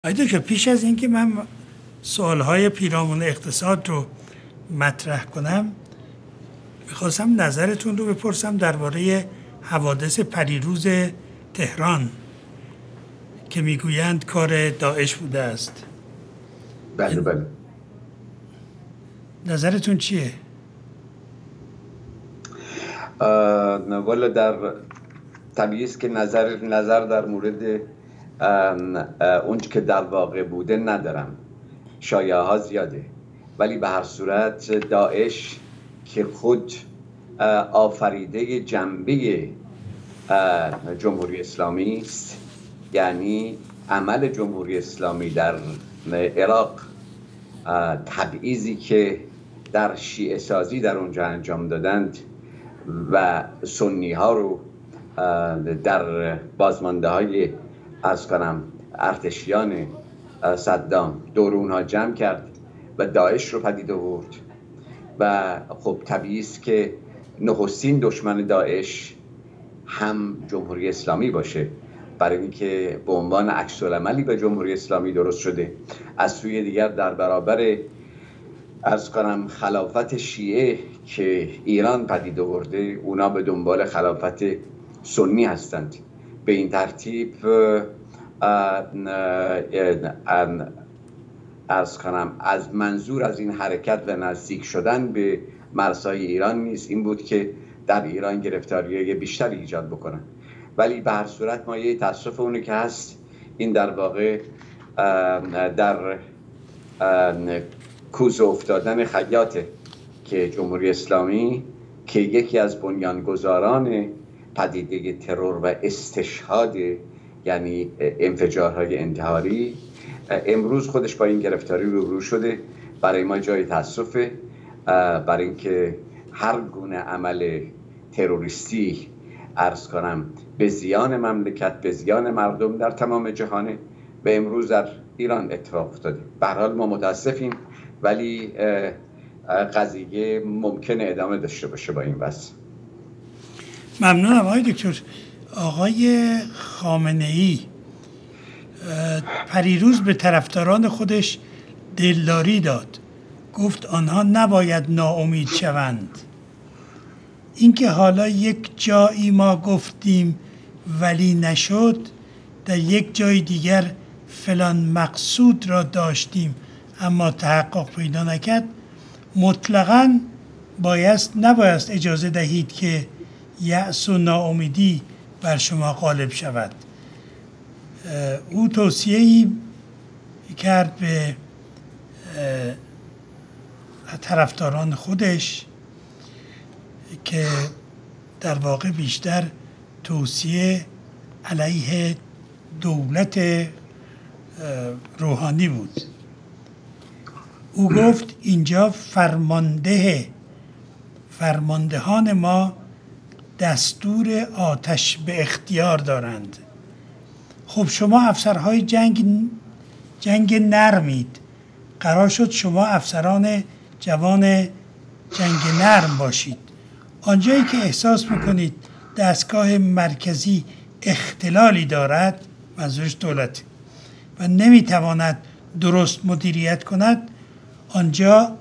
که پیش از اینکه من سوالهای پیرامون اقتصاد رو مطرح کنم میخواستم نظرتون رو بپرسم درباره حوادث پریروز تهران که میگویند کار داعش بوده است. بله. نظرتون چیه؟ والا در طبیعی است که نظر در مورد اون که در واقع بوده ندارم. شایعه ها زیاده، ولی به هر صورت داعش که خود آفریده جنبه جمهوری اسلامی است، یعنی عمل جمهوری اسلامی در عراق، تبعیضی که در شیعه سازی در اونجا انجام دادند و سنی ها رو در بازمانده های ارتشیان صدام دور اونها جمع کرد و داعش رو پدید آورد. و خب طبیعی است که نخستین دشمن داعش هم جمهوری اسلامی باشه، برای اینکه به عنوان عکس‌العملی به جمهوری اسلامی درست شده. از سوی دیگر در برابر خلافت شیعه که ایران پدید آورده، اونا به دنبال خلافت سنی هستند. به این ترتیب از منظور از این حرکت و نزدیک شدن به مرزهای ایران نیست این بود که در ایران گرفتاری‌های بیشتری ایجاد بکنن. ولی به هر صورت مایه تأسف اونی که هست، این در واقع در کوزه افتادن خیاطه که جمهوری اسلامی که یکی از بنیانگذاران پدیده ترور و استشهاد، یعنی انفجارهای انتحاری، امروز خودش با این گرفتاری روبرو شده. برای ما جای تأسفه، برای اینکه هر گونه عمل تروریستی به زیان مملکت، به زیان مردم در تمام جهانه و امروز در ایران اتفاق افتاده. به هر حال ما متاسفیم، ولی قضیه ممکنه ادامه داشته باشه با این وضع. ممنونم آقای دکتر. آقای خامنه‌ای پریروز به طرفداران خودش دلداری داد، گفت آنها نباید ناامید شوند. اینکه حالا یک جایی ما گفتیم ولی نشد، در یک جای دیگر فلان مقصود را داشتیم اما تحقق پیدا نکرد، مطلقاً نباید اجازه دهید که یأس و ناامیدی بر شما غالب شود. او توصیه‌ای کرد به طرفداران خودش که در واقع بیشتر توصیه علیه دولت روحانی بود. او گفت اینجا فرماندهان ما دستور آتش به اختیار دارند. خب شما افسرهای جنگ نرمید، قرار شد شما افسران جوان جنگ نرم باشید. آنجایی که احساس میکنید دستگاه مرکزی اختلالی دارد، منظورش دولت، و نمیتواند درست مدیریت کند، آنجا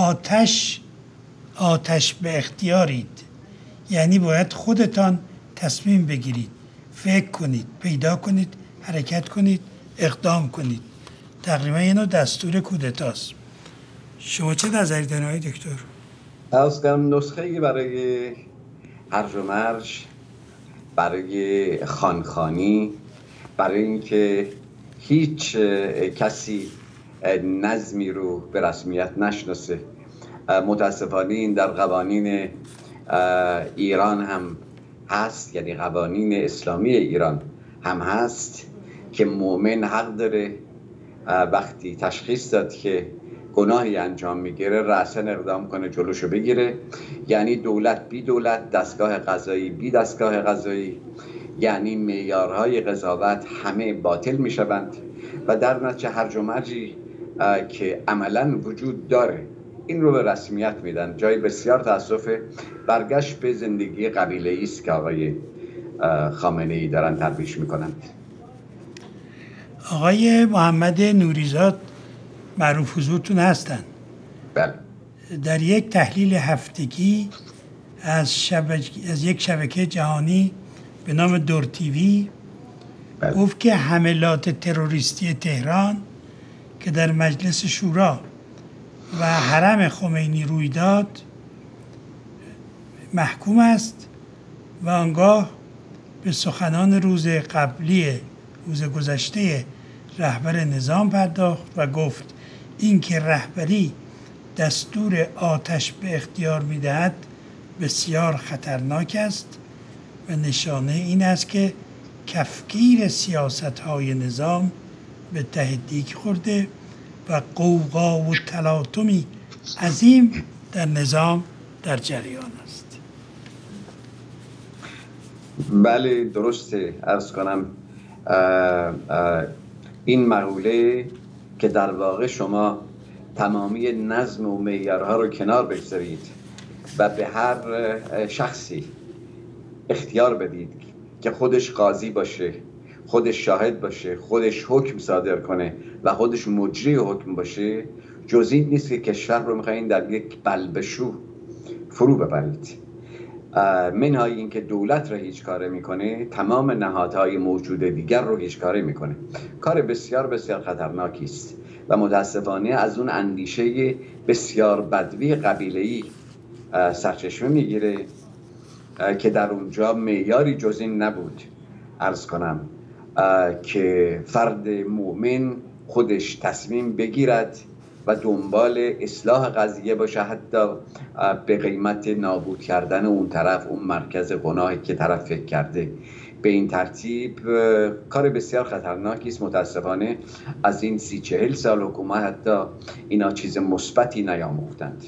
آتش به اختیارید. یعنی باید خودتان تصمیم بگیرید، فکر کنید، پیدا کنید، حرکت کنید، اقدام کنید. تقریبا یه نوع دستور کودتاست. شما چه نظری دارید آقای دکتر؟ اصلا نسخه‌ای برای هرج و مرج، برای خانخانی، برای اینکه هیچ کسی نظمی رو به رسمیت نشناسه. متاسفانه این در قوانین ایران هم هست، یعنی قوانین اسلامی ایران هم هست که مؤمن حق داره وقتی تشخیص داد که گناهی انجام میگیره رأساً اقدام کنه، جلوشو بگیره. یعنی دولت بی دولت، دستگاه قضایی بی دستگاه قضایی، یعنی معیارهای قضاوت همه باطل میشوند و در نتیجه هرج و مرجی که عملاً وجود داره این رو به رسمیت میدن. جای بسیار تأسفه. برگشت به زندگی قبیله‌ای است که آقای خامنه‌ای دارن ترویج میکنند. آقای محمد نوریزاد معروف حضورتون هستن. بله. در یک تحلیل هفتگی از یک شبکه جهانی به نام دور تیوی گفت که حملات تروریستی تهران که در مجلس شورا و حرم خمینی روی داد محکوم است و آنگاه به سخنان روز گذشته رهبر نظام پرداخت و گفت اینکه رهبری دستور آتش به اختیار می‌دهد بسیار خطرناک است و نشانه این است که کفگیر سیاست‌های نظام به ته دیگ خورده و غوغا و تلاطمی عظیم در نظام در جریان است. بله درسته. عرض کنم این مقوله که در واقع شما تمامی نظم و معیارها رو کنار بگذارید و به هر شخصی اختیار بدید که خودش قاضی باشه، خودش شاهد باشه، خودش حکم صادر کنه و خودش مجری حکم باشه، جز این نیست که کشور رو میخواین در یک بلبشو فرو ببرید. منهای این که دولت رو هیچ کاره میکنه، تمام نهادهای موجود دیگر رو هیچ کاره میکنه. کار بسیار بسیار خطرناکی است و متاسفانه از اون اندیشه بسیار بدوی قبیله‌ای سرچشمه میگیره که در اونجا معیاری جز این نبود. عرض کنم که فرد مؤمن خودش تصمیم بگیرد و دنبال اصلاح قضیه باشه، حتی به قیمت نابود کردن اون طرف، اون مرکز گناهی که طرف فکر کرده. به این ترتیب کار بسیار خطرناکی است. متاسفانه از این 30-40 سال حکومت حتی اینا چیز مثبتی نیاموختند.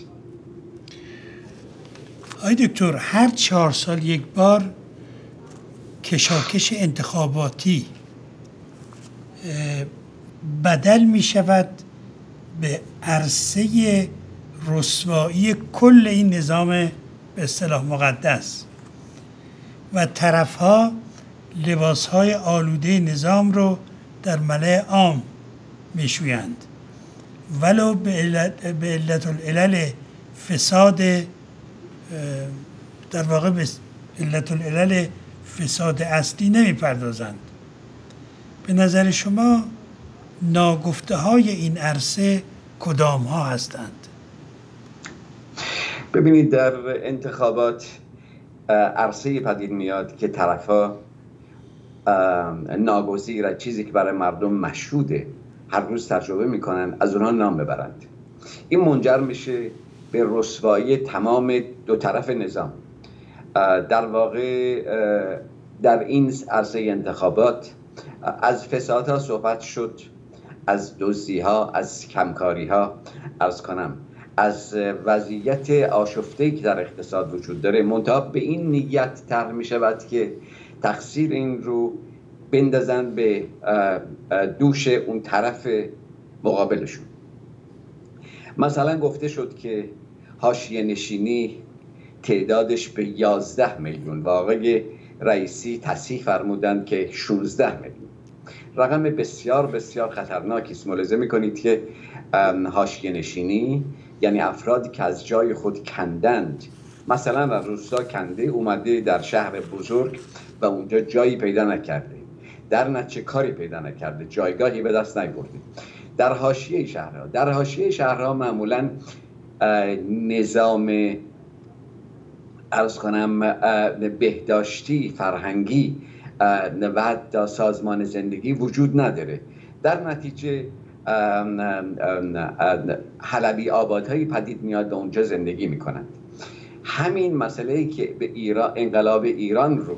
آقای دکتر، هر 4 سال یک بار کشاکش انتخاباتی بدل می شود به عرصه رسوایی کل این نظام به اصطلاح مقدس و طرفها لباسهای آلوده نظام رو در ملأ عام میشویند، ولو به علت العلل فساد، در واقع به علت العلل فساد اصلی نمیپردازند. به نظر شما ناگفته های این عرصه کدام ها هستند؟ ببینید، در انتخابات عرصه پدید میاد که طرفا ناگزیره چیزی که برای مردم مشهوده هر روز تجربه میکنن از اونها نام ببرند. این منجر میشه به رسوایی تمام دو طرف نظام. در واقع در این عرصه انتخابات از فسادها صحبت شد، از دزدی‌ها، از کمکاری‌ها، عرض کنم از وضعیت آشفته‌ای که در اقتصاد وجود داره. منتها به این نیت طرح می‌شود که تقصیر این رو بندازن به دوش اون طرف مقابلشون. مثلا گفته شد که حاشیه نشینی تعدادش به 11 میلیون و آقای رئیسی تصحیح فرمودند که 16 میلیون. رقم بسیار بسیار خطرناکی است. ملاحظه میکنید که حاشیه نشینی یعنی افرادی که از جای خود کندند، مثلا از روستا کنده اومده در شهر بزرگ و اونجا جایی پیدا نکرده، در نتیجه کاری پیدا نکرده، جایگاهی به دست نیاورده. در حاشیه شهرها معمولا نظام عرض کنم بهداشتی، فرهنگی و حتی سازمان زندگی وجود نداره. در نتیجه حلبی آبادهایی پدید میاد و اونجا زندگی میکنند. همین مسئله‌ای که به انقلاب ایران رو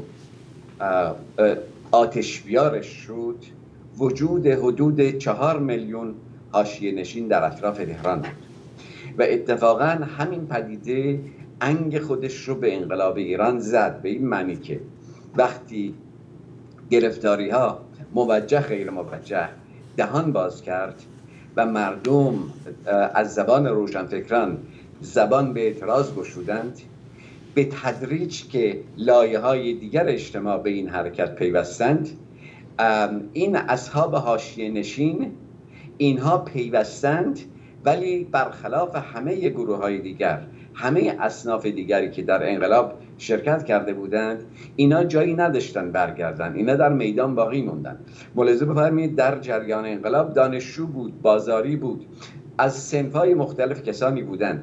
آتش بیارش شد، وجود حدود 4 میلیون حاشیه نشین در اطراف تهران بود و اتفاقا همین پدیده انگ خودش رو به انقلاب ایران زد، به این معنی که وقتی گرفتاری ها موجه غیر موجه دهان باز کرد و مردم از زبان روشنفکران زبان به اعتراض گشودند، به تدریج که لایه های دیگر اجتماع به این حرکت پیوستند، این اصحاب حاشیه نشین اینها پیوستند، ولی برخلاف همه گروه های دیگر، همه اصناف دیگری که در انقلاب شرکت کرده بودند، اینا جایی نداشتن برگردن، اینا در میدان باقی موندن. ملاحظه بفرمایید در جریان انقلاب دانشجو بود، بازاری بود، از صنف‌های مختلف کسانی بودند،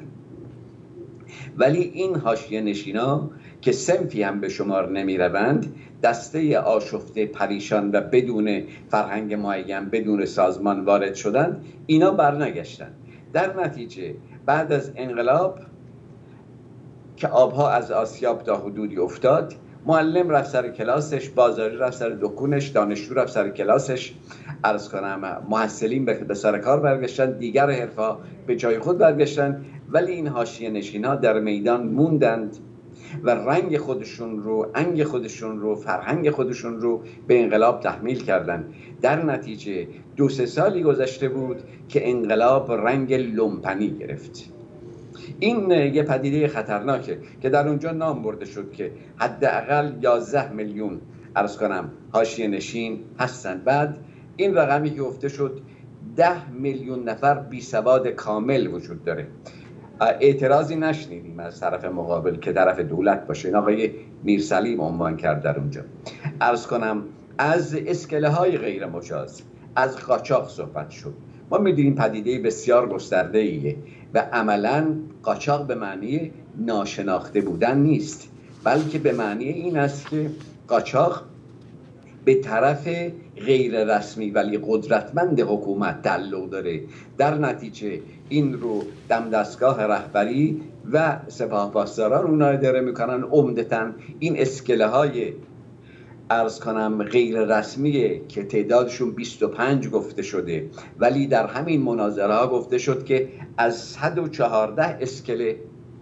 ولی این حاشیه نشینا که صنفی هم به شمار نمی روند، دسته آشفته پریشان و بدون فرهنگ معین، بدون سازمان وارد شدند، اینا برنگشتند. در نتیجه بعد از انقلاب که آبها از آسیاب تا حدودی افتاد، معلم رفت سر کلاسش، بازاری رفت سر دکونش، دانشجو رفت سر کلاسش، عرض کنم محصلین به سر کار برگشتن، دیگر حرفا به جای خود برگشتن، ولی این حاشیه نشین‌ها در میدان موندند و رنگ خودشون رو، انگ خودشون رو، فرهنگ خودشون رو به انقلاب تحمیل کردند. در نتیجه 2-3 سالی گذشته بود که انقلاب رنگ لومپنی گرفت. این یه پدیده خطرناکه که در اونجا نام برده شد که حداقل 11 میلیون عرض کنم حاشیه نشین هستند. بعد این رقمی که گفته شد 10 میلیون نفر بی سواد کامل وجود داره. اعتراضی نشنیدیم از طرف مقابل که طرف دولت باشه. این آقای میرسلیم عنوان کرد در اونجا. عرض کنم از اسکله های غیر مجاز، از قاچاق صحبت شد. ما می‌دونیم پدیده بسیار گسترده ایه و عملاً قاچاق به معنی ناشناخته بودن نیست، بلکه به معنی این است که قاچاق به طرف غیر رسمی ولی قدرتمند حکومت تعلق داره. در نتیجه این رو دمدستگاه رهبری و سپاه پاسداران اونها اداره میکنن. عمدتاً این اسکله های عرض کنم غیر رسمیه که تعدادشون 25 گفته شده، ولی در همین مناظره ها گفته شد که از 114 اسکله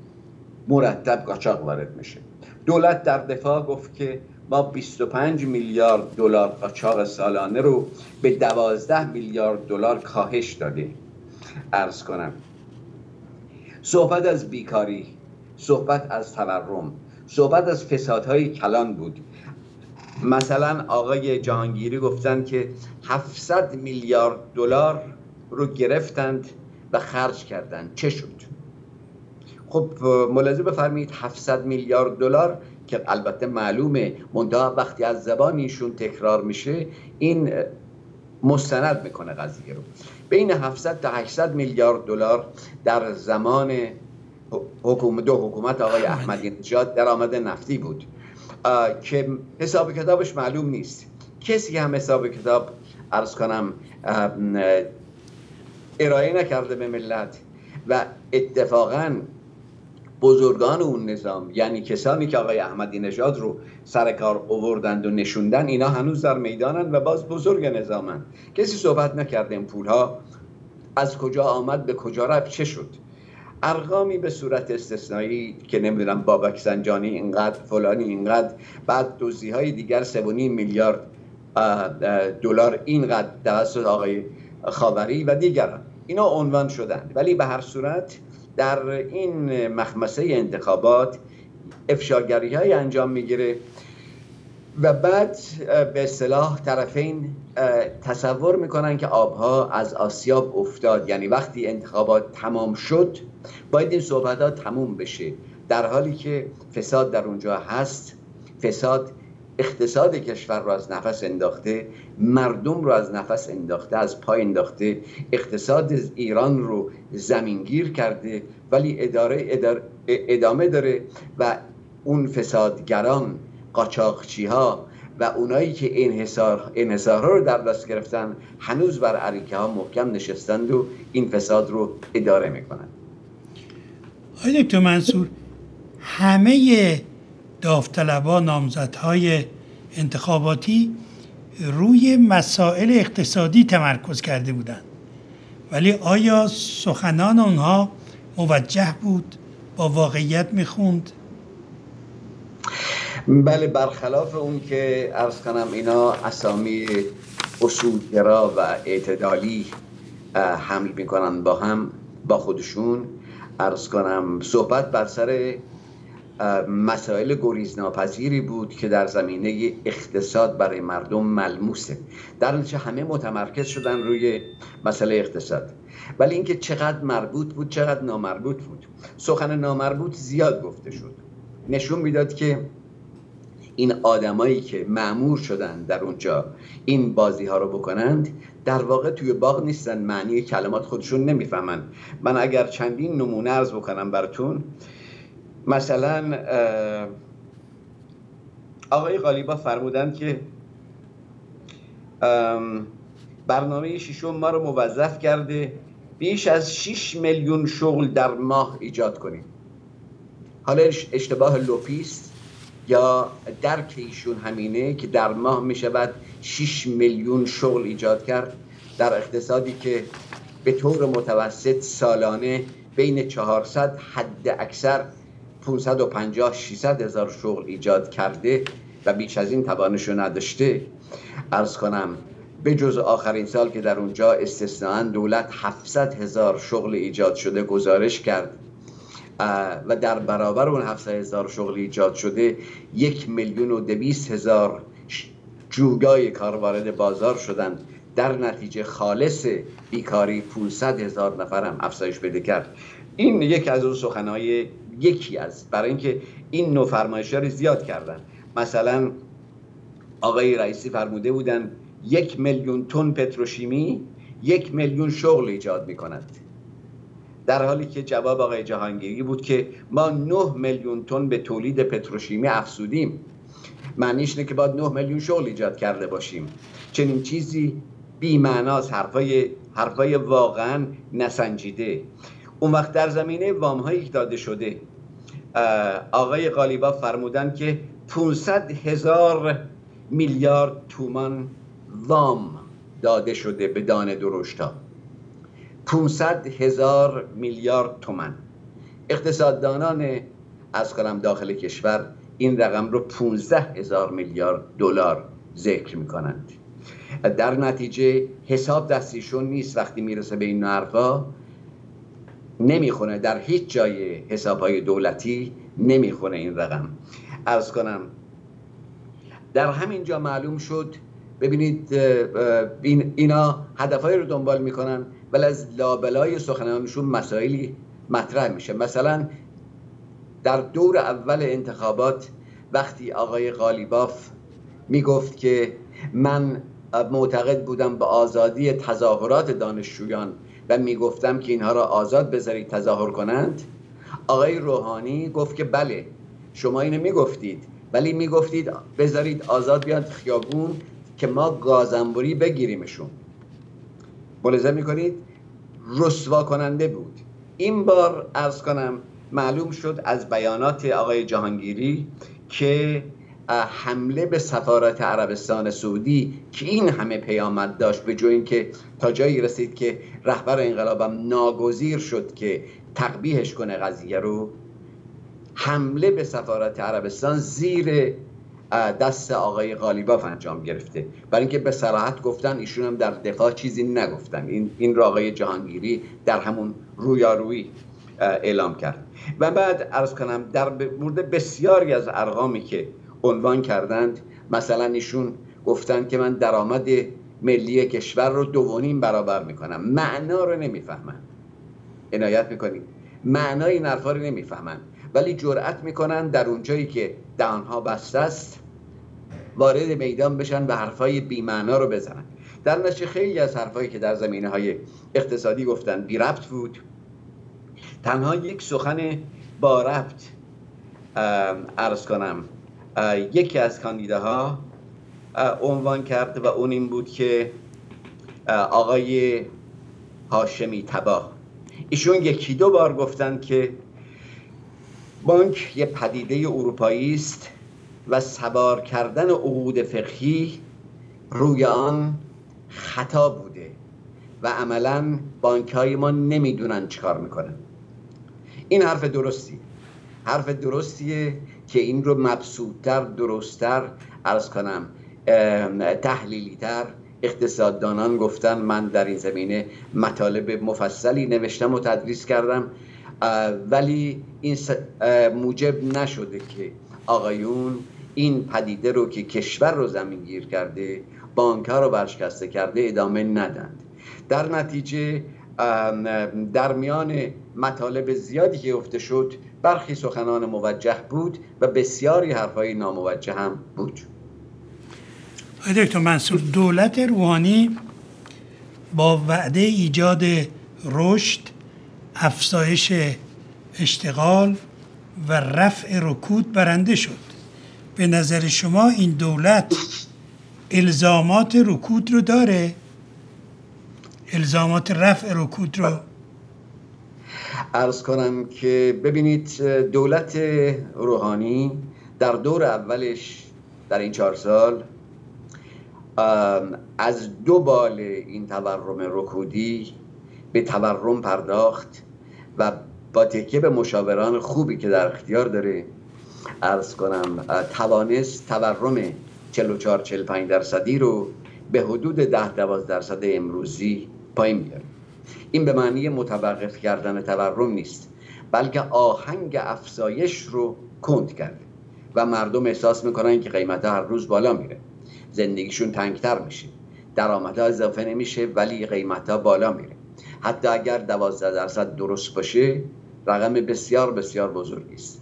مرتب قاچاق وارد میشه. دولت در دفاع گفت که ما 25 میلیارد دلار قاچاق سالانه رو به 12 میلیارد دلار کاهش دادیم. عرض کنم صحبت از بیکاری، صحبت از تورم، صحبت از فسادهای کلان بود. مثلا آقای جهانگیری گفتن که 700 میلیارد دلار رو گرفتند و خرج کردند. چه شد؟ خب ملاحظه بفرمایید 700 میلیارد دلار که البته معلومه، منتها وقتی از زبان ایشون تکرار میشه این مستند میکنه قضیه رو. بین 700 تا 800 میلیارد دلار در زمان دو حکومت آقای احمدی نژاد درآمد نفتی بود که حساب کتابش معلوم نیست. کسی هم حساب کتاب عرض کنم ارائه نکرده به ملت و اتفاقاً بزرگان اون نظام، یعنی کسانی که آقای احمدی نژاد رو سر کار آوردند و نشوندن، اینا هنوز در میدانن و باز بزرگ نظامن. کسی صحبت نکرده این پولها از کجا آمد، به کجا رفت، چه شد. ارقامی به صورت استثنایی که نمیدونم بابک زنجانی اینقدر، فلانی اینقدر، بعد دزدی‌های دیگر 3.5 میلیارد دلار اینقدر توسط آقای خاوری و دیگران، اینا عنوان شدند. ولی به هر صورت در این مخمسه انتخابات افشاگری‌های انجام میگیره و بعد به اصطلاح طرفین تصور میکنن که آبها از آسیاب افتاد، یعنی وقتی انتخابات تمام شد باید این صحبتات تموم بشه، در حالی که فساد در اونجا هست. فساد اقتصاد کشور رو از نفس انداخته، مردم رو از نفس انداخته، از پای انداخته، اقتصاد ایران رو زمینگیر کرده، ولی ادامه داره و اون فسادگران، قاچاقچی ها و اونایی که انحصارها رو در دست گرفتن هنوز بر اریکه ها محکم نشستند و این فساد رو اداره میکنن. آقای دکتر منصور، همه داوطلبان، نامزدهای انتخاباتی روی مسائل اقتصادی تمرکز کرده بودند، ولی آیا سخنان اونها موجه بود، با واقعیت میخوند؟ بله، برخلاف اون که عرض کنم اینا اسامی اصولگرا و اعتدالی حمل میکنن با خودشون، عرض کنم صحبت بر سر مسائل گریزناپذیری بود که در زمینه اقتصاد برای مردم ملموسه. در نتیجه همه متمرکز شدن روی مسئله اقتصاد، ولی اینکه چقدر مربوط بود چقدر نامربوط بود، سخن نامربوط زیاد گفته شد. نشون میداد که این آدمایی که مأمور شدن در اونجا این بازی ها رو بکنند در واقع توی باغ نیستن، معنی کلمات خودشون نمیفهمن. من اگر چندین نمونه عرض بکنم براتون، مثلا آقای قالیباف فرمودن که برنامه ششم ما رو موظف کرده بیش از 6 میلیون شغل در ماه ایجاد کنیم. حالا اشتباه لوپیست یا درک ایشون همینه که در ماه می شود 6 میلیون شغل ایجاد کرد در اقتصادی که به طور متوسط سالانه بین 400 حد اکثر 550-600 هزار شغل ایجاد کرده و بیش از این توانشو نداشته. عرض کنم به جز آخرین سال که در اونجا استثناءً دولت 700 هزار شغل ایجاد شده گزارش کرد و در برابر اون 700 هزار شغل ایجاد شده 1,200,000 جوگای کار وارد بازار شدند. در نتیجه خالص بیکاری 500 هزار نفر هم افزایش پیدا کرد. این یکی از اون سخنهای برای اینکه این نوع فرمایش‌ها رو زیاد کردن. مثلا آقای رئیسی فرموده بودن 1 میلیون تن پتروشیمی 1 میلیون شغل ایجاد می‌کند، در حالی که جواب آقای جهانگیری بود که ما 9 میلیون تن به تولید پتروشیمی افزودیم. معنیش اینه که باید 9 میلیون شغل ایجاد کرده باشیم. چنین چیزی بی‌معناست، حرفای واقعاً نسنجیده. اون وقت در زمینه وام‌هایی که داده شده آقای قالیباف فرمودن که 500,000 میلیارد تومان وام داده شده به دانه درشت‌ها. 500,000 میلیارد تومان. اقتصاددانان از کنم داخل کشور این رقم رو 15,000 میلیارد دلار ذکر می‌کنند. در نتیجه حساب دستیشون نیست، وقتی میرسه به این حرفا نمیخونه، در هیچ جای حسابهای دولتی نمیخونه این رقم. عرض کنم در همین جا معلوم شد، ببینید اینا هدفهایی رو دنبال میکنن ولی از لابلای سخنانشون مسائلی مطرح میشه. مثلا در دور اول انتخابات وقتی آقای قالیباف میگفت که من معتقد بودم به آزادی تظاهرات دانشجویان و میگفتم که اینها را آزاد بذارید تظاهر کنند، آقای روحانی گفت که بله شما اینو میگفتید، ولی میگفتید بذارید آزاد بیاد خیابون که ما گازنبوری بگیریمشون. ملاحظه میکنید رسوا کننده بود. این بار عرض کنم معلوم شد از بیانات آقای جهانگیری که حمله به سفارت عربستان سعودی که این همه پیامد داشت، به جای اینکه تا جایی رسید که رهبر انقلابم ناگزیر شد که تقبیحش کنه قضیه رو، حمله به سفارت عربستان زیر دست آقای قالیباف انجام گرفته. برای اینکه به صراحت گفتن ایشون هم در دفاع چیزی نگفتن. این را آقای جهانگیری در همون رویارویی اعلام کرد. و بعد عرض کنم در مورد بسیاری از ارقامی که عنوان کردند، مثلا ایشون گفتند که من درآمد ملی کشور رو 2.5 برابر میکنم. معنا رو نمیفهمن. عنایت میکنید معنای این حرفا رو نمیفهمن، ولی جرأت میکنن در اونجایی که دهانها بسته است وارد میدان بشن و حرفای بی‌معنا رو بزنن. در نتیجه خیلی از حرفایی که در زمینه‌های اقتصادی گفتن بی ربط بود. تنها یک سخن با ربط عرض کنم یکی از کاندیداها عنوان کرد و اون این بود که آقای هاشمی تباه. ایشون 1-2 بار گفتن که بانک یه پدیده اروپایی است و سوار کردن عقود فقهی روی آن خطا بوده و عملاً بانک‌های ما نمیدونن چیکار میکنن. این حرف درستیه که این رو مبسوط‌تر، درست‌تر عرض کنم، تحلیلی‌تر اقتصاددانان گفتن. من در این زمینه مطالب مفصلی نوشتم و تدریس کردم. ولی این موجب نشده که آقایون این پدیده رو که کشور رو زمینگیر کرده، بانک‌ها رو ورشکسته کرده ادامه ندند. در نتیجه در میان مطالب زیادی که گفته شد برخی سخنان موجه بود و بسیاری حرفای ناموجه هم بود. دکتر منصور، دولت روحانی با وعده ایجاد رشد، افزایش اشتغال و رفع رکود برنده شد. به نظر شما این دولت الزامات رکود رو داره؟ الزامات رفع رکود رو؟ عرض کنم که ببینید، دولت روحانی در دور اولش در این 4 سال از 2 بال این تورم رکودی به تورم پرداخت و با تکیه به مشاوران خوبی که در اختیار داره، عرض کنم توانست تورم 44-45% رو به حدود 10-12% امروزی پایین بیاره. این به معنی متوقف کردن تورم نیست، بلکه آهنگ افزایش رو کند کرده و مردم احساس میکنن که قیمت‌ها هر روز بالا میره، زندگیشون تنگتر میشه، درآمدها اضافه نمیشه ولی قیمت‌ها بالا میره. حتی اگر 12% درست باشه رقم بسیار بسیار بزرگی است.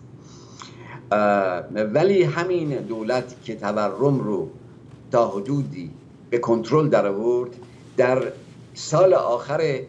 ولی همین دولت که تورم رو تا حدودی به کنترل در آورد، در سال آخر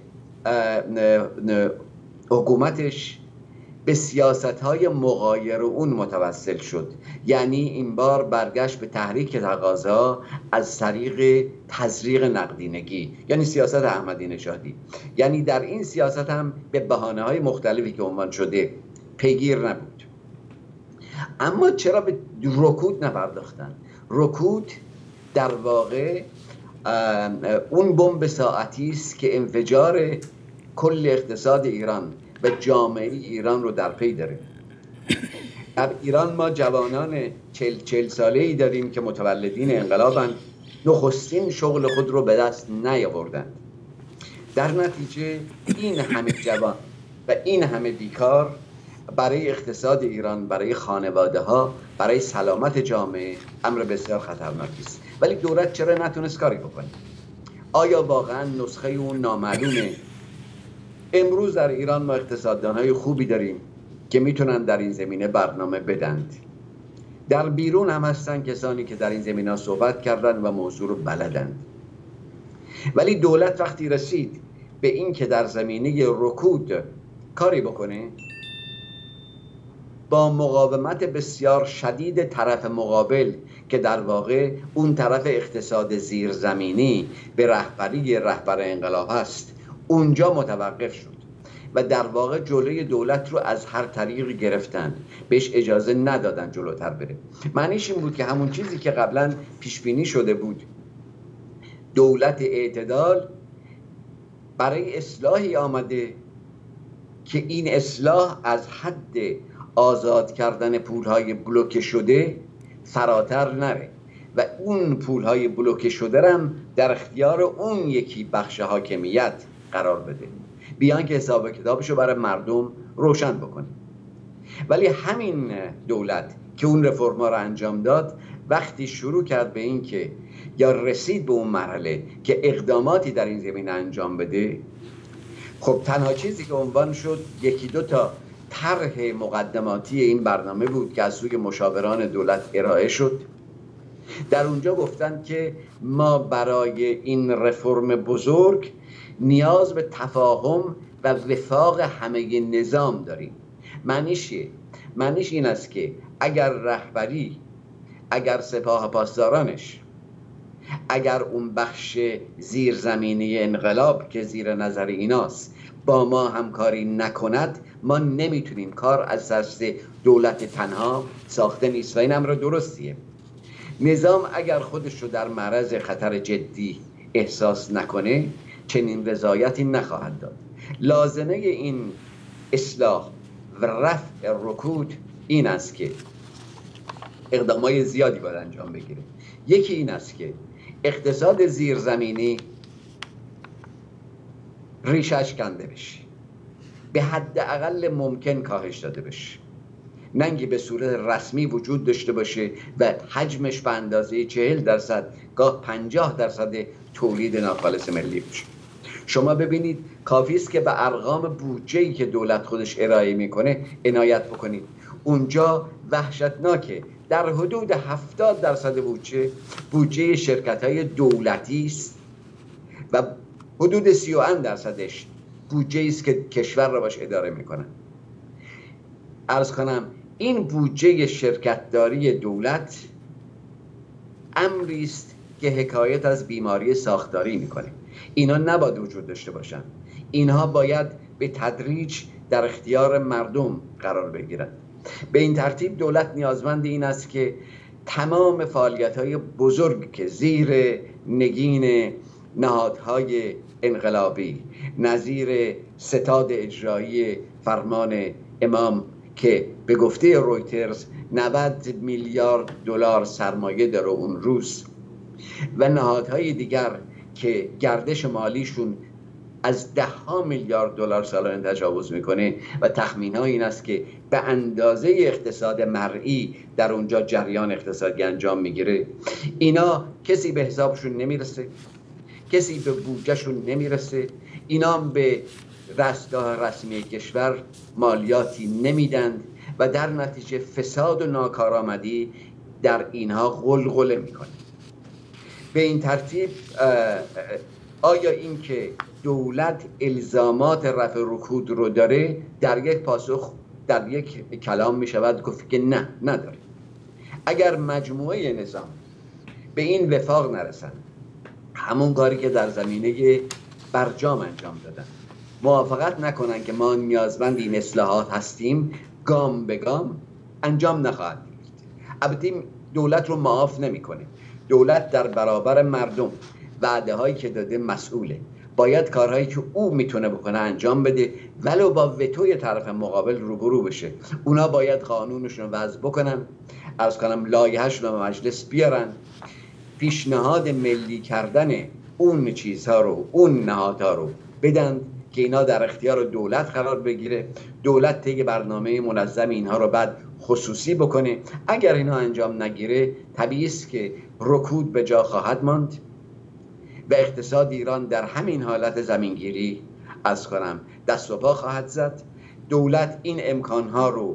حکومتش به سیاست‌های مغایر اون متوسل شد. یعنی این بار برگشت به تحریک تقاضا از طریق تزریق نقدینگی، یعنی سیاست احمدی نژادی. یعنی در این سیاست هم به بهانه‌های مختلفی که عنوان شده پیگیر نبود. اما چرا به رکود نپرداختن؟ رکود در واقع اون بمب ساعتی است که انفجار کل اقتصاد ایران و جامعه ایران رو در پی داره. در ایران ما جوانان 40 ساله‌ای داریم که متولدین انقلابند، نخستین شغل خود رو به دست نیاوردند. در نتیجه این همه جوان و این همه بیکار برای اقتصاد ایران، برای خانواده ها، برای سلامت جامعه امر بسیار خطرناکی است. ولی دولت چرا نتونست کاری بکنه؟ آیا واقعا نسخه اون نامعلومه؟ امروز در ایران ما اقتصاددانهای خوبی داریم که میتونن در این زمینه برنامه بدند. در بیرون هم هستن کسانی که در این زمینه صحبت کردن و موضوع رو بلدند. ولی دولت وقتی رسید به این که در زمینه رکود کاری بکنه، با مقاومت بسیار شدید طرف مقابل که در واقع اون طرف اقتصاد زیرزمینی به رهبر انقلاب هست، اونجا متوقف شد و در واقع جلوی دولت رو از هر طریقی گرفتن، بهش اجازه ندادن جلوتر بره. معنیش این بود که همون چیزی که قبلا پیش بینی شده بود، دولت اعتدال برای اصلاحی آمده که این اصلاح از حد آزاد کردن پولهای بلوکه شده فراتر نره و اون پولهای بلوکه شده هم در اختیار اون یکی بخش حاکمیت قرار بده، بیان که حساب کتابشو برای مردم روشن بکنه. ولی همین دولت که اون رفرما رو انجام داد، وقتی شروع کرد به این که یا رسید به اون مرحله که اقداماتی در این زمینه انجام بده، خب تنها چیزی که عنوان شد 1-2 تا طرح مقدماتی این برنامه بود که از سوی مشاوران دولت ارائه شد. در اونجا گفتن که ما برای این رفرم بزرگ نیاز به تفاهم و وفاق همه نظام داریم. معنیش این است که اگر رهبری، اگر سپاه پاسدارانش، اگر اون بخش زیرزمینی انقلاب که زیر نظر ایناست با ما همکاری نکند، ما نمیتونیم. کار از دست دولت تنها ساخته نیست و این امر درستیه. نظام اگر خودش رو در معرض خطر جدی احساس نکنه، چنین رضایتی نخواهد داد. لازمه این اصلاح و رفع رکود این است که اقدامات زیادی باید انجام بگیره. یکی این است که اقتصاد زیرزمینی ریشش کنده بشه. به حداقل ممکن کاهش داده بشه، نه اینکه به صورت رسمی وجود داشته باشه و حجمش به اندازه 40% گاه 50% تولید ناخالص ملی بشه. شما ببینید کافی است که به ارقام بودجه‌ای که دولت خودش ارائه میکنه عنایت بکنید. اونجا وحشتناکه، در حدود 70% بودجه شرکت‌های دولتی است و حدود 31% بودجه است که کشور را باش اداره میکنن. عرض کنم این بودجه شرکتداری دولت امری است که حکایت از بیماری ساختاری میکنه. اینا نباید وجود داشته باشن. اینها باید به تدریج در اختیار مردم قرار بگیرن. به این ترتیب دولت نیازمند این است که تمام فعالیت‌های بزرگ که زیر نگین نهادهای انقلابی نظیر ستاد اجرایی فرمان امام که به گفته رویترز 90 میلیارد دلار سرمایه داره اون روز و نهادهای دیگر که گردش مالیشون از 10 میلیارد دلار سالانه تجاوز میکنه و تخمین ها این است که به اندازه اقتصاد مرئی در اونجا جریان اقتصادی انجام میگیره، اینا کسی به حسابشون نمیرسه، کسی به بودجهشون نمیرسه، اینا به رستگاه رسمی کشور مالیاتی نمیدند و در نتیجه فساد و ناکارآمدی در اینها غلغله میکنه. به این ترتیب آیا این که دولت الزامات رفع رکود رو داره در یک پاسخ در یک کلام می شود گفت که نه، نداره. اگر مجموعه نظام به این وفاق نرسن، همون کاری که در زمینه برجام انجام دادن، موافقت نکنن که ما نیازمند این اصلاحات هستیم، گام به گام انجام نخواهد گرفت. البته دولت رو معاف نمیکنه. دولت در برابر مردم وعده هایی که داده مسئوله، باید کارهایی که او میتونه بکنه انجام بده، ولو با وتوی طرف مقابل روبرو بشه. اونا باید قانونشون رو وضع بکنن، عرض کنم لایحه‌شون رو به مجلس بیارن، پیشنهاد ملی کردن اون چیزها رو، اون نهادها رو بدن که اینا در اختیار دولت قرار بگیره. دولت طی برنامه منظم اینها رو بعد خصوصی بکنه. اگر اینا انجام نگیره طبیعی است که رکود به جا خواهد ماند و اقتصاد ایران در همین حالت زمینگیری از کنم دست و پا خواهد زد. دولت این امکانها رو،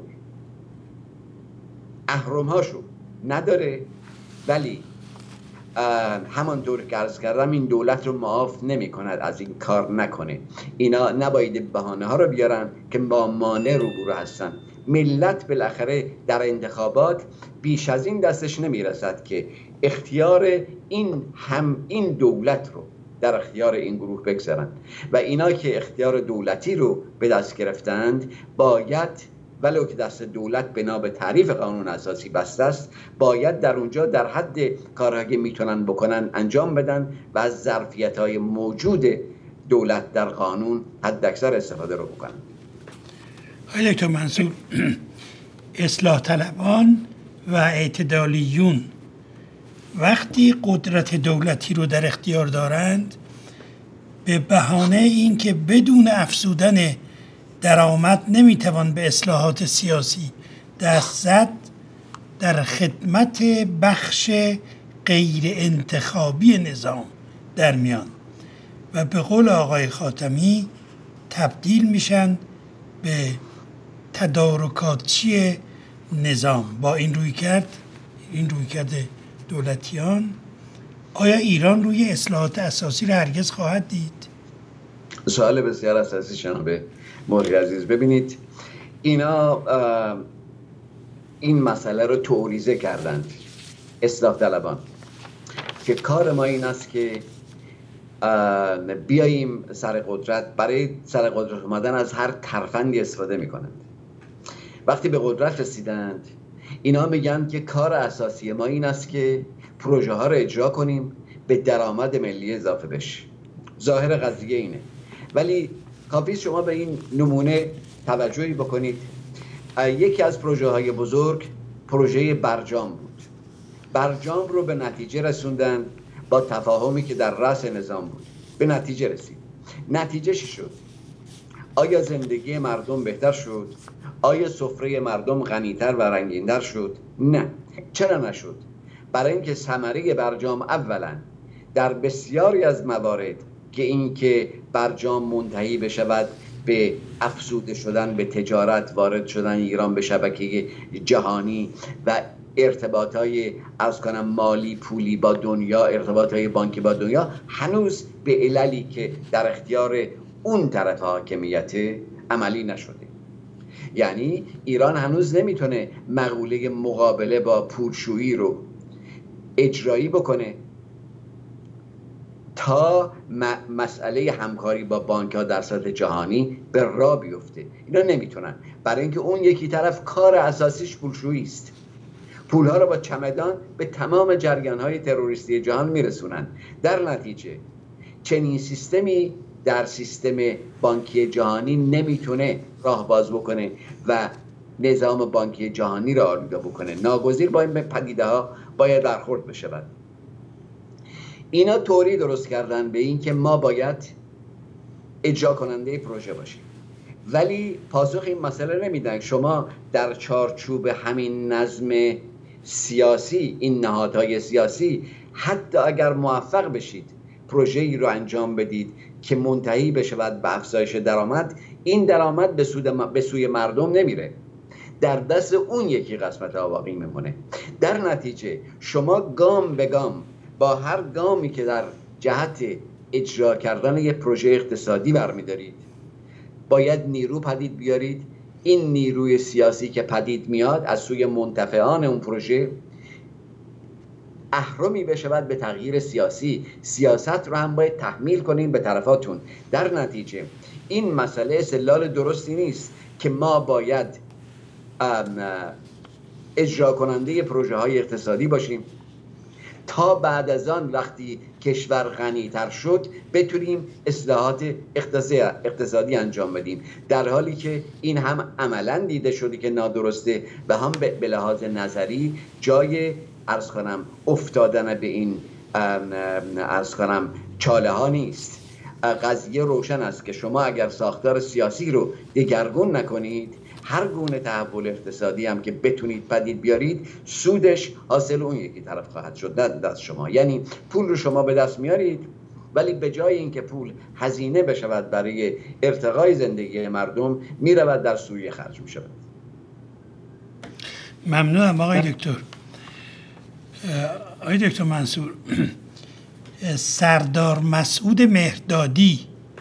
اهرم‌هاشو نداره، ولی همانطور که عرض کردم این دولت رو معاف نمی کند از این کار نکنه. اینا نباید بهانه ها رو بیارن که با مانع روبرو هستن. ملت بالاخره در انتخابات بیش از این دستش نمی رسد که اختیار این دولت رو در اختیار این گروه بگذارن و اینا که اختیار دولتی رو به دست گرفتند باید، ولو که دست دولت بنا به تعریف قانون اساسی بسته است، باید در اونجا در حد کارهایی که میتونن بکنن انجام بدن و از ظرفیت‌های موجود دولت در قانون حد اکثر استفاده رو بکنن. آقای دکتر منصور، اصلاح طلبان و اعتدالیون وقتی قدرت دولتی رو در اختیار دارند به بهانه اینکه بدون افزودن درآمد نمیتوان به اصلاحات سیاسی دست زد، در خدمت بخش غیر انتخابی نظام در میان و به قول آقای خاتمی تبدیل میشن به تدارکاتچی نظام. با این رویکرد دولتیان آیا ایران روی اصلاحات اساسی را هرگز خواهد دید؟ سوال بسیار اساسی جناب مرغی عزیز. ببینید اینا این مسئله رو توریزه کردند، اصلاح طلبان، که کار ما این است که بیاییم سر قدرت. برای سر قدرت اومدن از هر ترفندی استفاده میکنند. وقتی به قدرت رسیدند اینا میگن که کار اساسی ما این است که پروژه ها رو اجرا کنیم به درآمد ملی اضافه بشه. ظاهر قضیه اینه، ولی کافی شما به این نمونه توجهی بکنید. یکی از پروژه های بزرگ پروژه برجام بود. برجام رو به نتیجه رسوندن با تفاهمی که در رأس نظام بود. به نتیجه رسید. نتیجه چی شد؟ آیا زندگی مردم بهتر شد؟ آیا سفره مردم غنیتر و رنگین‌تر شد؟ نه. چرا نشد؟ برای اینکه ثمره برجام اولا در بسیاری از موارد که اینکه برجام منتهی بشود به افزوده شدن به تجارت، وارد شدن ایران به شبکه جهانی و ارتباطهای از کنم مالی پولی با دنیا، ارتباطهای بانکی با دنیا، هنوز به عللی که در اختیار اون طرف حاکمیت عملی نشده. یعنی ایران هنوز نمیتونه مقوله مقابله با پولشویی رو اجرایی بکنه تا مسئله همکاری با بانک ها در سطح جهانی به راه بیفته. اینا نمیتونن، برای اینکه اون یکی طرف کار اساسیش پولشویی است. پولها رو با چمدان به تمام جریان‌های تروریستی جهان میرسونن. در نتیجه چنین سیستمی در سیستم بانکی جهانی نمیتونه راه باز بکنه و نظام بانکی جهانی را آلوده بکنه. ناگزیر با این پدیده ها باید برخورد بشود. اینا طوری درست کردن به این که ما باید اجرا کننده پروژه باشیم، ولی پاسخ این مسئله نمیدن. شما در چارچوب همین نظم سیاسی، این نهادهای سیاسی، حتی اگر موفق بشید پروژه‌ای رو انجام بدید که منتهی بشود به افزایش درآمد، این درآمد به سوی مردم نمیره، در دست اون یکی قسمت آواقی میمونه. در نتیجه شما گام به گام با هر گامی که در جهت اجرا کردن یک پروژه اقتصادی برمیدارید، باید نیرو پدید بیارید. این نیروی سیاسی که پدید میاد از سوی منتفعان اون پروژه اهرمی بشود به تغییر سیاسی. سیاست رو هم باید تحمیل کنین به طرفاتون. در نتیجه این مسئله استدلال درستی نیست که ما باید اجرا کننده پروژه های اقتصادی باشیم تا بعد از آن وقتی کشور غنی‌تر شد بتونیم اصلاحات اقتصادی انجام بدیم، در حالی که این هم عملاً دیده شده که نادرسته و هم به لحاظ نظری جای عرض کنم افتادن به این عرض کنم چاله ها نیست. قضیه روشن است که شما اگر ساختار سیاسی رو دگرگون نکنید، هر گونه تحول اقتصادی هم که بتونید پدید بیارید، سودش حاصل اون یکی طرف خواهد شد، نه دست شما. یعنی پول رو شما به دست میارید، ولی به جای اینکه پول هزینه بشود برای ارتقای زندگی مردم، میرود در سوریه خرج میشود. ممنونم آقای دکتر. آقای دکتر منصور، سردار مسعود مهردادی،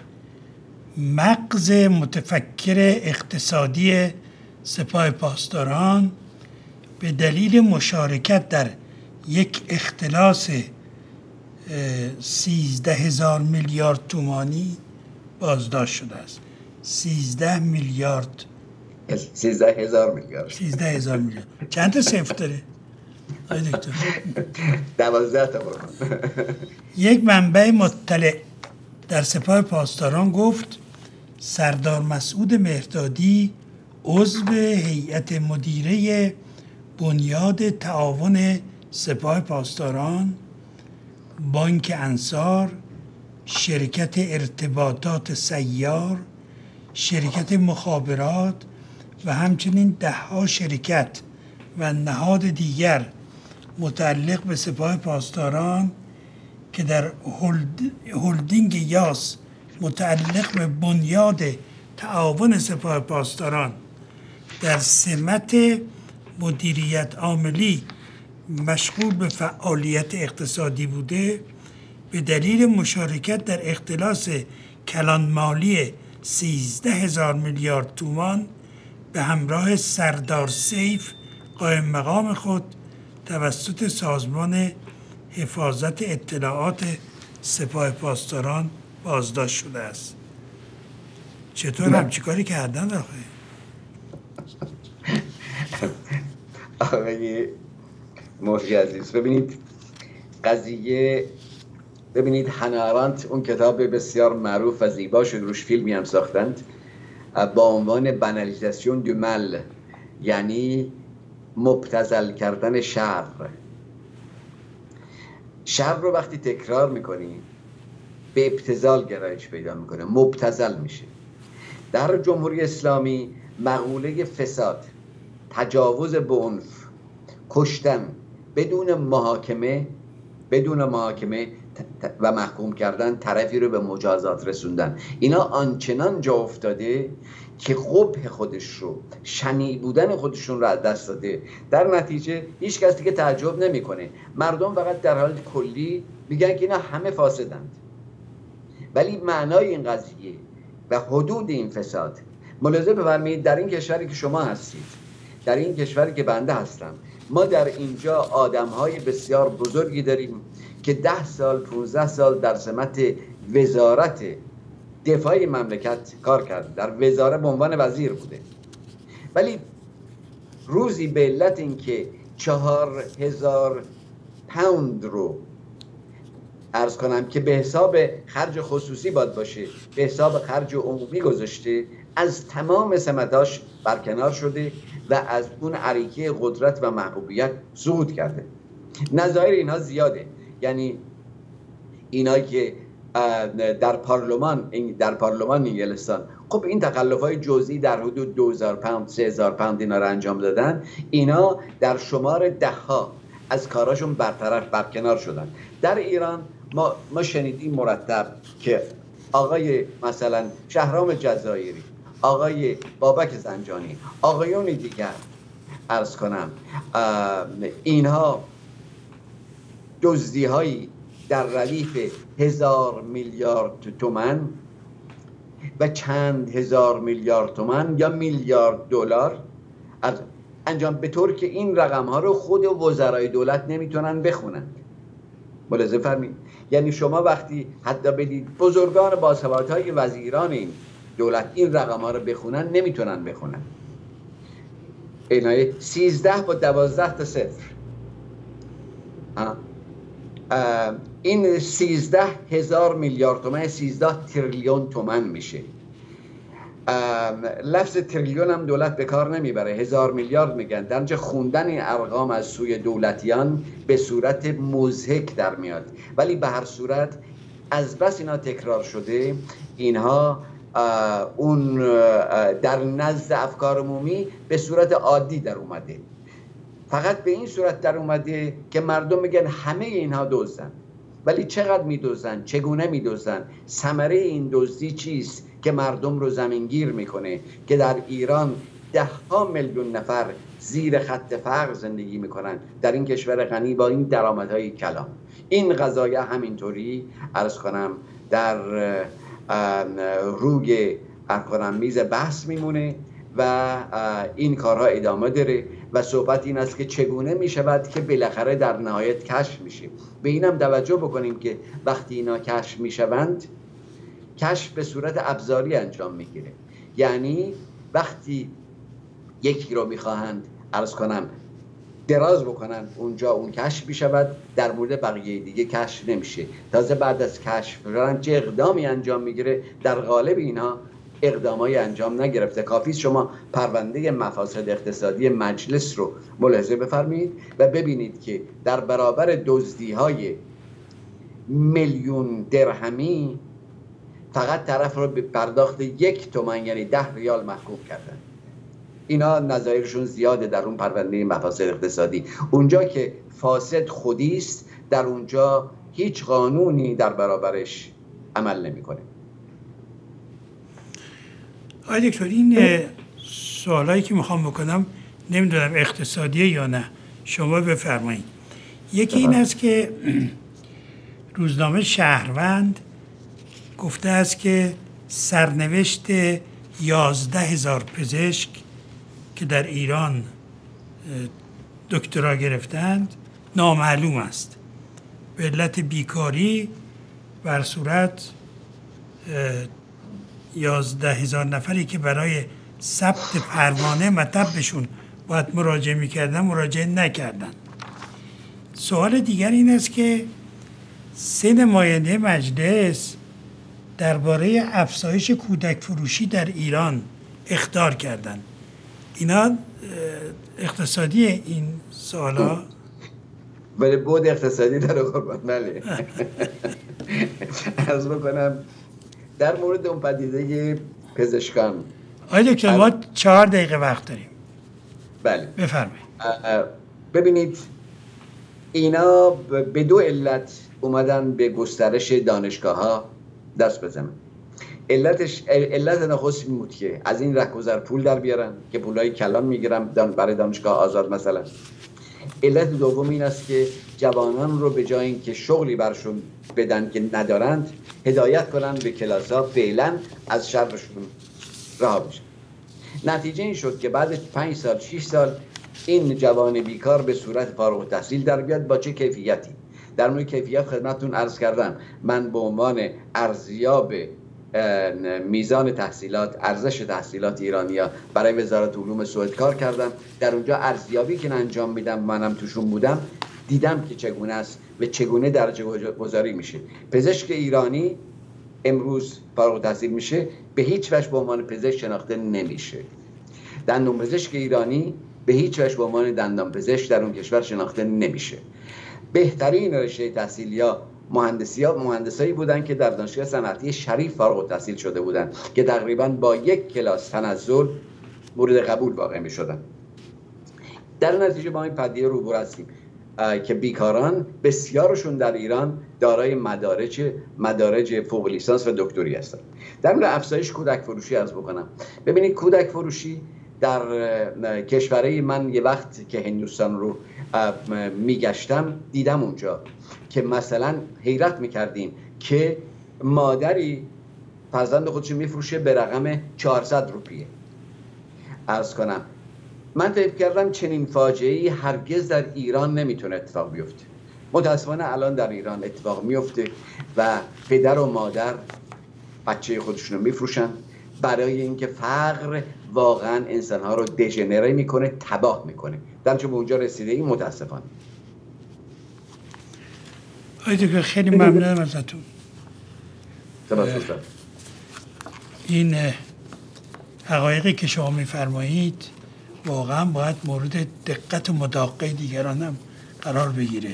مغز متفکر اقتصادی سپاه پاسداران، به دلیل مشارکت در یک اختلاس 13,000 میلیارد تومانی بازداشت شده است. 13,000 میلیارد. چند تا صفر داره؟ آقای دکتر 12 تا برو. یک منبع مطلع در سپاه پاسداران گفت سردار مسعود مهردادی، عضو هیئت مدیره بنیاد تعاون سپاه پاسداران، بانک انصار، شرکت ارتباطات سیار، شرکت مخابرات و همچنین ده‌ها شرکت و نهاد دیگر متعلق به سپاه پاسداران که در هلدینگ یاس متعلق به بنیاد تعاون سپاه پاسداران در سمت مدیریت عاملی مشغول به فعالیت اقتصادی بوده، به دلیل مشارکت در اختلاس کلان مالی 13,000 میلیارد تومان به همراه سردار سیف قائم مقام خود توسط سازمان حفاظت اطلاعات سپاه پاسداران بازداشت شده است. چطور همچی کاری کردن آخه؟ آقای مرجی عزیز، ببینید قضیه، ببینید هانا آرنت اون کتاب بسیار معروف و زیبا شد، روش فیلمی هم ساختند با عنوان بنالیزاسیون دو مل، یعنی مبتذل کردن شر. شر رو وقتی تکرار میکنی به ابتذال گرایش پیدا میکنه، مبتذل میشه. در جمهوری اسلامی مقوله فساد، تجاوز به عنف، کشتن بدون محاکمه و محکوم کردن طرفی رو به مجازات رسوندن، اینا آنچنان جا افتاده که قبح خودش رو، شنیع بودن خودشون رو از دست داده. در نتیجه هیچ کسی که تعجب نمیکنه، مردم فقط در حال کلی میگن که اینا همه فاسدند، ولی معنای این قضیه و حدود این فساد، ملاحظه بفرمایید در این کشوری که شما هستید، در این کشوری که بنده هستم، ما در اینجا آدم‌های بسیار بزرگی داریم که 10 سال 15 سال در سمت وزارت دفاع مملکت کار کرد، در وزارت به عنوان وزیر بوده، ولی روزی به علت اینکه 4000 پوند رو عرض کنم که به حساب خرج خصوصی باید باشه به حساب خرج عمومی گذاشته، از تمام سمتاش برکنار شده و از اون عریکه قدرت و محبوبیت صعود کرده. نظایر اینها زیاده، یعنی اینایی که در پارلمان انگلستان، خب این تکلف‌های جزئی در حدود 2000 پوند 3000 پوند اینا رو انجام دادن، اینا در شمار ده‌ها از کاراشون برکنار شدن. در ایران ما شنیدیم مرتب که آقای مثلا شهرام جزایری، آقای بابک زنجانی، آقایون دیگر عرض کنم اینها دزدی‌هایی در ردیف 1000 میلیارد تومان و چند هزار میلیارد تومان یا میلیارد دلار انجام، به طور که این رقم ها رو خود وزرای دولت نمیتونن بخونند. ملاحظه فرمایید، یعنی شما وقتی حتی بدید بزرگان باسوادهای وزیران این دولت این رقم ها رو بخونن، نمیتونن بخونن. اینای 13 با 12 تا صفر، این 13,000 میلیارد تومان 13 تریلیون تومان میشه. لفظ تریلیون هم دولت به کار نمیبره، 1000 میلیارد میگن. در اینجا خوندن این ارقام از سوی دولتیان به صورت مضحک در میاد، ولی به هر صورت از بس اینا تکرار شده، اینها اون در نزد افکار عمومی به صورت عادی در اومده، فقط به این صورت در اومده که مردم میگن همه اینها دزدن. ولی چقدر میدزدن، چگونه میدزدن، ثمره این دزدی چیست که مردم رو زمینگیر میکنه که در ایران 10 میلیون نفر زیر خط فقر زندگی میکنن، در این کشور غنی با این درآمدهای کلان. این قضایا همینطوری عرض کنم در روی میز بحث میمونه و این کارها ادامه داره و صحبت این است که چگونه میشود که بالاخره در نهایت کشف میشه. به اینم توجه بکنیم که وقتی اینا کشف میشوند، کشف به صورت ابزاری انجام میگیره، یعنی وقتی یکی رو میخواهند عرض کنم دراز بکنن اونجا، اون کشف میشود، در مورد بقیه دیگه کشف نمیشه. تازه بعد از کشف شدن چه اقدامی انجام میگیره، در قالب اینها اقدامایی انجام نگرفته. کافیست شما پرونده مفاسد اقتصادی مجلس رو ملاحظه بفرمایید و ببینید که در برابر دزدی‌های میلیون درهمی فقط طرف رو به پرداخت 1 تومان یعنی 10 ریال محکوم کردن. اینا نظایرشون زیاده در اون پرونده مفاسد اقتصادی. اونجا که فاسد خودیست، در اونجا هیچ قانونی در برابرش عمل نمی‌کنه. آقای دکتر، این سوالایی که میخوام بکنم نمیدونم اقتصادیه یا نه، شما بفرمایید. یکی این است که روزنامه شهروند گفته است که سرنوشت 11,000 پزشک که در ایران دکترا گرفتند نامعلوم است به علت بیکاری. بر صورت 11,000 نفری که برای ثبت پروانه مطبشون باید مراجعه میکردن مراجعه نکردن. سوال دیگر این است که 3 نماینده مجلس درباره افزایش کودک فروشی در ایران اخطار کردند. اینا اقتصادی این سوالا؟ ولی بود اقتصادی داره قربان. بله عرض بکنم در مورد اون پدیده پزشکان. آقای دکتر ما 4 دقیقه وقت داریم. بله بفرمایید. ببینید اینا به 2 علت اومدن به گسترش دانشگاه ها دست بزنن. علت نخست این بود که از این رهگذر پول در بیارن که پولای کلان میگیرن برای دانشگاه آزاد مثلا. علت دوم این است که جوانان رو به جای اینکه شغلی برشون بدن که ندارند هدایت کنن به کلاس‌ها فعلا از شرشون رها بشن. نتیجه این شد که بعد 5 سال 6 سال این جوان بیکار به صورت فارغ التحصیل در بیاد با چه کیفیتی. در مورد کیفیت خدمتتون عرض کردم. من به عنوان ارزیاب میزان تحصیلات، ارزش تحصیلات ایرانیا برای وزارت علوم سوئد کار کردم. در اونجا ارزیابی که انجام میدم، منم توشون بودم، دیدم که چگونه است و چگونه درجه گذاری میشه. پزشک ایرانی امروز فارغ التحصیل میشه، به هیچ وجه به عنوان پزشک شناخته نمیشه. دندان پزشک ایرانی به هیچ وجه به عنوان دندان پزشک در اون کشور شناخته نمیشه. بهترین رشته تحصیلی ها مهندسایی بودن که در دانشگاه صنعتی شریف فارغ التحصیل شده بودن که تقریبا با 1 کلاس تنزل مورد قبول واقع می شدن. در نتیجه با این پدیده روبرو هستیم که بیکاران بسیارشون در ایران دارای مدارج فوق لیسانس و دکتری هستند. در مورد افزایش کودک فروشی عرض بکنم. ببینید کودک فروشی در کشورهای من یه وقت که هندوستان رو میگشتم دیدم اونجا که مثلا حیرت میکردیم که مادری فرزند خودشو میفروشه به رقم 400 روپیه. عرض کنم من فکر کردم چنین فاجعه‌ای هرگز در ایران نمیتونه اتفاق بیفته. متاسفانه الان در ایران اتفاق میفته و پدر و مادر بچه خودشونو میفروشن برای اینکه فقر واقعا انسانها رو دژنره میکنه، تباه میکنه. در چه به اونجا رسیده این متاسفانه. آیده خیلی ممنونم ازتون. سپاسگزارم. این حقایقی که شما میفرمایید واقعا باید مورد دقت و مداقه دیگران هم قرار بگیره.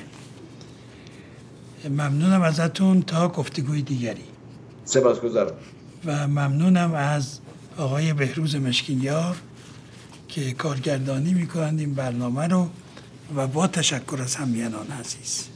ممنونم ازتون تا گفتگوی دیگری. سپاسگزارم. و ممنونم از آقای بهروز مشکینیار که کارگردانی میکنند این برنامه رو و با تشکر از همیهنان عزیز.